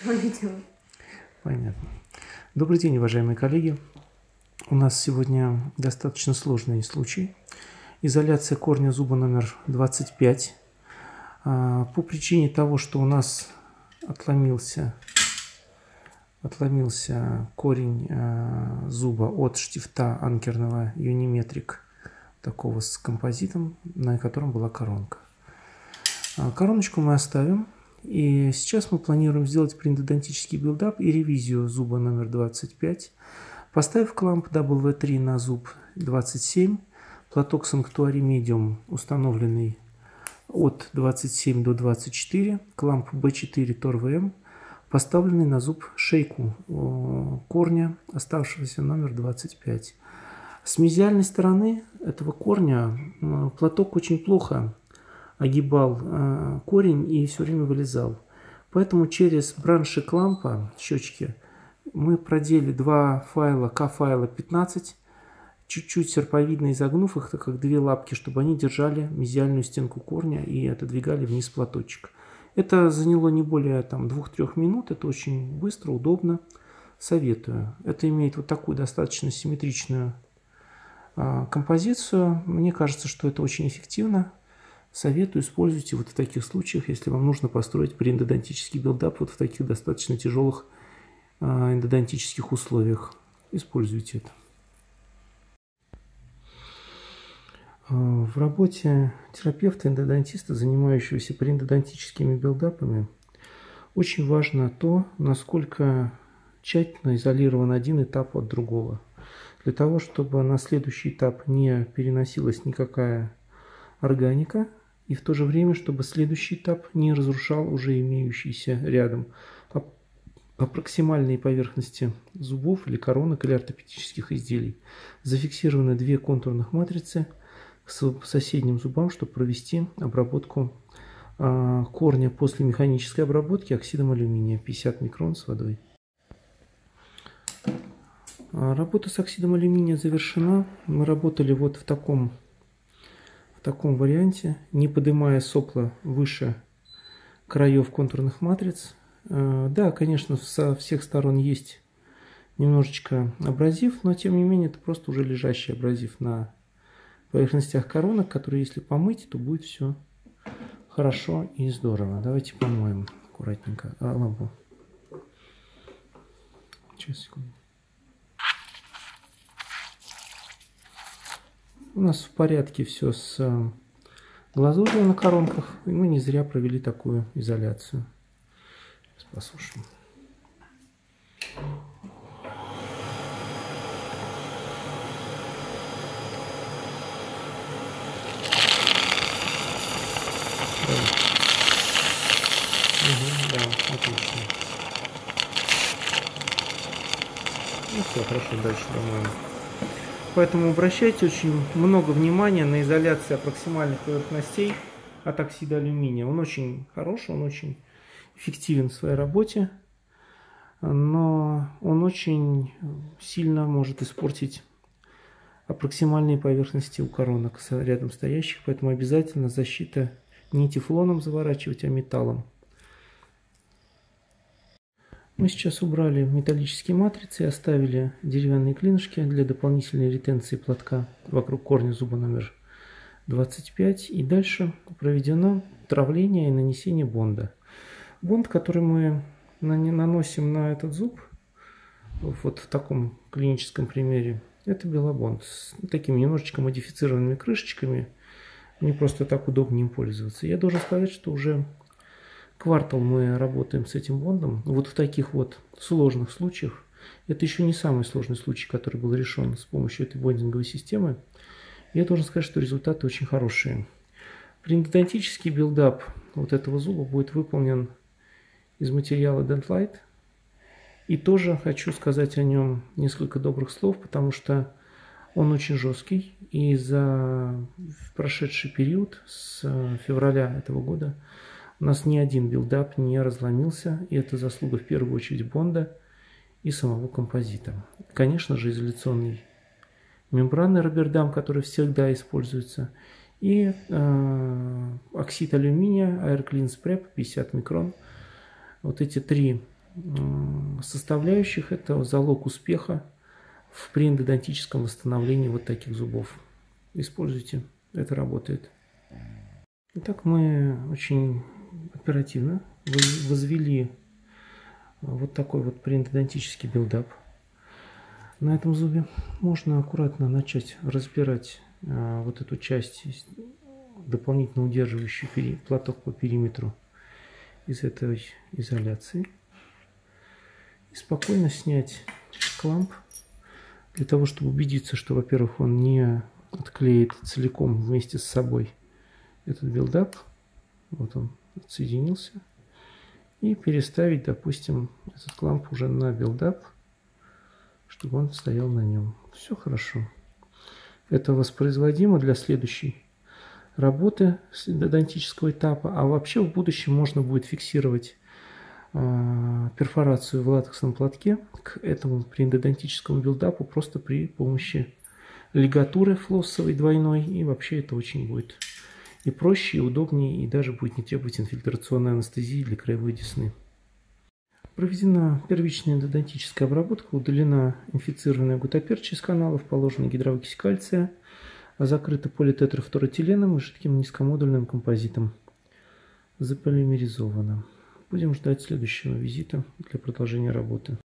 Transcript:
Понятно. Добрый день, уважаемые коллеги. У нас сегодня достаточно сложный случай. Изоляция корня зуба номер 25. По причине того, что у нас отломился корень зуба от штифта анкерного Unimetric, такого с композитом, на котором была коронка. Короночку мы оставим. И сейчас мы планируем сделать пародонтический билдап и ревизию зуба номер 25. Поставив кламп W3 на зуб 27, платок Sanctuary Medium, установленный от 27 до 24, кламп B4 TOR-VM, поставленный на зуб шейку корня, оставшегося номер 25. С мезиальной стороны этого корня платок очень плохо огибал корень и все время вылезал. Поэтому через бранши клампа, щечки, мы продели два файла, К-файла 15, чуть-чуть серповидно изогнув их, как две лапки, чтобы они держали мезиальную стенку корня и отодвигали вниз платочек. Это заняло не более 2-3 минут, это очень быстро, удобно, советую. Это имеет вот такую достаточно симметричную композицию. Мне кажется, что это очень эффективно. Советую, используйте вот в таких случаях, если вам нужно построить периэндодонтический билдап вот в таких достаточно тяжелых эндодонтических условиях. Используйте это. В работе терапевта-эндодонтиста, занимающегося периэндодонтическими билдапами, очень важно то, насколько тщательно изолирован один этап от другого. Для того, чтобы на следующий этап не переносилась никакая органика, и в то же время, чтобы следующий этап не разрушал уже имеющиеся рядом проксимальные поверхности зубов или коронок или ортопедических изделий. Зафиксированы две контурных матрицы к соседним зубам, чтобы провести обработку корня после механической обработки оксидом алюминия 50 микрон с водой. Работа с оксидом алюминия завершена. Мы работали вот в таком варианте, не поднимая сопла выше краев контурных матриц. Да, конечно, со всех сторон есть немножечко абразив, но тем не менее это просто уже лежащий абразив на поверхностях коронок, которые, если помыть, то будет все хорошо и здорово. Давайте помоем аккуратненько лампу. Сейчас, секунду. У нас в порядке все с глазурью на коронках, и мы не зря провели такую изоляцию. Сейчас посушим. Да, отлично. Ну все, хорошо, дальше домой. Поэтому обращайте очень много внимания на изоляцию проксимальных поверхностей от оксида алюминия. Он очень хороший, он очень эффективен в своей работе, но он очень сильно может испортить проксимальные поверхности у коронок рядом стоящих. Поэтому обязательно защита не тефлоном заворачивать, а металлом. Мы сейчас убрали металлические матрицы и оставили деревянные клинышки для дополнительной ретенции платка вокруг корня зуба номер 25. И дальше проведено травление и нанесение бонда. Бонд, который мы наносим на этот зуб, вот в таком клиническом примере, это белобонд с такими немножечко модифицированными крышечками. Мне просто так удобнее им пользоваться. Я должен сказать, что уже квартал мы работаем с этим бондом. Вот в таких вот сложных случаях. Это еще не самый сложный случай, который был решен с помощью этой бондинговой системы. Я должен сказать, что результаты очень хорошие. Периэндодонтический билдап вот этого зуба будет выполнен из материала Dentlight. И тоже хочу сказать о нем несколько добрых слов, потому что он очень жесткий. И за прошедший период с февраля этого года у нас ни один билдап не разломился, и это заслуга в первую очередь бонда и самого композита. Конечно же, изоляционный мембранный рабердам, который всегда используется, и оксид алюминия, Air Clean Prep 50 микрон. Вот эти три составляющих. Это залог успеха в преэндодонтическом восстановлении вот таких зубов. Используйте, это работает. Итак, мы очень оперативно возвели вот такой вот преэндодонтический билдап на этом зубе. Можно аккуратно начать разбирать вот эту часть, дополнительно удерживающий платок по периметру из этой изоляции. И спокойно снять кламп, для того, чтобы убедиться, что, во-первых, он не отклеит целиком вместе с собой этот билдап. Вот он отсоединился. И переставить, допустим, этот кламп уже на билдап, чтобы он стоял на нем. Все хорошо. Это воспроизводимо для следующей работы эндодонтического этапа. А вообще в будущем можно будет фиксировать перфорацию в латексном платке к этому преэндодонтическому билдапу просто при помощи лигатуры флоссовой двойной. И вообще это очень будет и проще, и удобнее, и даже будет не требовать инфильтрационной анестезии для краевой десны. Проведена первичная эндодонтическая обработка, удалена инфицированная гутаперча из каналов, положена гидроокись кальция, закрыта политетрафторэтиленом и жидким низкомодульным композитом. Заполимеризована. Будем ждать следующего визита для продолжения работы.